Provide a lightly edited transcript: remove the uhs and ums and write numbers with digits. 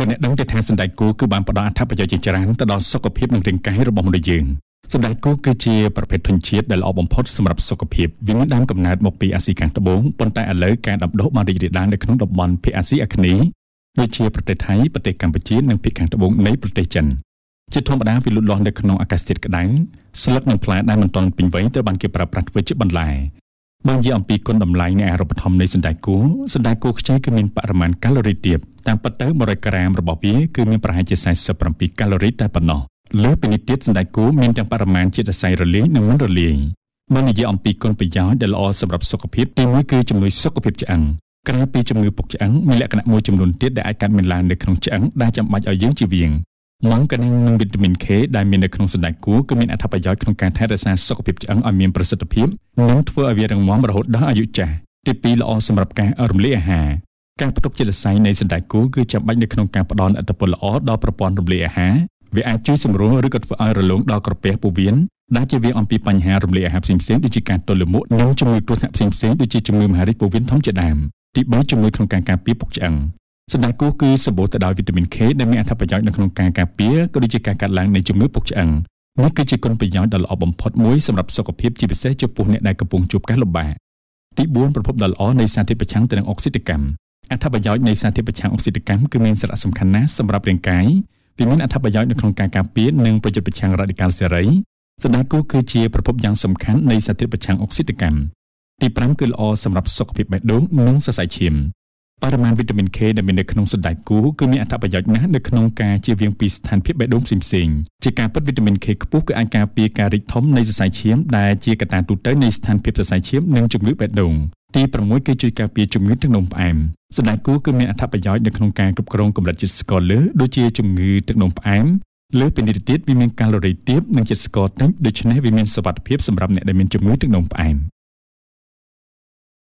អ្នកដឹងទៅថាសណ្តែកគួរគឺបានផ្ដល់អត្ថប្រយោជន៍ជាច្រើនទៅដល់សុខភាពនិងរាងកាយរបស់មនុស្សយើងសណ្តែកគួរគឺជាប្រភេទធញ្ញជាតិដែលល្អបំផុតសម្រាប់សុខភាពវាមានដើមកំណើតមកពីអាស៊ីខាងត្បូងប៉ុន្តែឥឡូវការដាំដុះបានរីករាលដាលនៅក្នុងតំបន់ភាគអាស៊ីអាគ្នេយ៍ដូចជាប្រទេសថៃប្រទេសកម្ពុជានិងភាគខាងត្បូងនៃប្រទេសចិនជាធម្មតាវាលូតលាស់នៅក្នុងអាកាសធាតុក្តៅស្លឹកនិងផ្លែដែលមិនទាន់ពេញវ័យត្រូវបានគេប្រើប្រាស់ធ្វើជាបន្លែបើនិយាយអំពីគុណតម្លៃនៃអាហារូបត្ថម្ភនៃសណ្តែកគួរខ្ចីគឺមានបរិមាណកាឡូរីទាបតាមពិតទៅ100ក្រាមរបស់វាគឺមានប្រហែលជា47កាឡូរីតែប៉ុណ្ណោះលើពីនេះទៀតសណ្តែកគួរមានទាំងបរិមាណជាតិសរសៃរលាយនិងមិនរលាយបើនិយាយអំពីគុណប្រយោជន៍ដែលល្អសម្រាប់សុខភាពទី1គឺជំនួយសុខភាពឆ្អឹងក្រៅពីជំងឺពុកឆ្អឹងមានលក្ខណៈមួយចំនួនទៀតដែលអាចកើតមានឡើងនៅក្នុងឆ្អឹងដែលចាំបាច់ឲ្យយើងជៀសវាងម៉ង់កានីងនិងវីតាមីន K ដែលមាននៅក្នុងសណ្តែកគួរគឺមានអត្ថប្រយោជន៍ក្នុងការថែរក្សាសុខភាពឆ្អឹងឲ្យមានប្រសិទ្ធភាពនិងធ្វើឲ្យវារឹងមាំរហូតដល់អាយុចាស់ទី2ល្អសម្រាប់ការរំលាយអាហារការផ្ទុកជាតិសរសៃនៃសណ្តែកគួរគឺចាំបាច់នៅក្នុងការផ្ដល់ឥទ្ធិពលល្អដល់ប្រព័ន្ធរំលាយអាហារវាអាចជួយសម្រួលឬក៏ធ្វើឲ្យរលោងដល់ក្រពះពោះវៀនដែលជាវាអំពីបញ្ហារំលាយអាហារផ្សេងៗដូចជាការទល់លាមកនិងជំងឺគ្រោះថ្នាក់ផ្សេងៗដូចជាជំងឺមហារីកពោះវៀនធំជាដើមទី3ជំនួយក្នុងការការពារពុកឆ្អឹងសណ្តែកគួរគឺសម្បូរទៅដោយវីតាមីន K ដែលមានអត្ថប្រយោជន៍នៅក្នុងការការពារក៏ដូចជាការកាត់ឡើងនៃជំងឺពុកឆ្អឹងនេះគឺជាគុណប្រយោជន៍ដ៏ល្អបំផុតមួយសម្រាប់សុខភាពជាពិសេសចំពោះអ្នកដែលកំពុងជួបការលំបាកទី4ប្រភពដ៏ល្អនៃសារធាតុប្រឆាំងទៅនឹងអុកស៊ីតកម្មអត្ថប្រយោជន៍នៃសារធាតុប្រឆាំងអុកស៊ីតកម្មគឺមានសារៈសំខាន់ណាស់សម្រាប់រាងកាយវាមានអត្ថប្រយោជន៍នៅក្នុងការការពារនិងប្រយុទ្ធប្រឆាំងរ៉ាឌីកាល់សេរីសណ្តែកគួរគឺជាប្រភពយ៉ាងសំខាន់នៃសារធាតុប្រឆាំងអុកស៊ីតកម្មទី5គឺល្អសម្រាប់សុខភាពបេះដូងនិងសរសៃឈាមបរិមាណវីតាមីន K ដែលមាននៅក្នុងសណ្តែកគួរគឺមានអត្ថប្រយោជន៍ណាស់នៅក្នុងការជៀសវាងពីស្ថានភាពបេះដូងផ្សេងៗជាការពិតវីតាមីន K ខ្ពស់គឺអាចការពារការរីកធំនៃសរសៃឈាមដែលជាកត្តាទូទៅនៃស្ថានភាពសរសៃឈាមនិងជំងឺបេះដូងទី6គឺជួយការពារជំងឺទឹកនោមផ្អែមសណ្តែកគួរគឺមានអត្ថប្រយោជន៍នៅក្នុងការគ្រប់គ្រងកម្រិតជាតិស្ករលើសដូចជាជំងឺទឹកនោមផ្អែមលើពីនេះទៀតវាមានកាឡូរីទាបនិងជាតិស្ករតិចដូច្នេះវាមានសុវត្ថិភាពសម្រាប់អ្នកដែលមានជំងឺទឹកនោមផ្អែម